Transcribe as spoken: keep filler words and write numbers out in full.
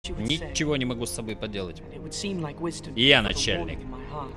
Ничего не могу с собой поделать. И я начальник.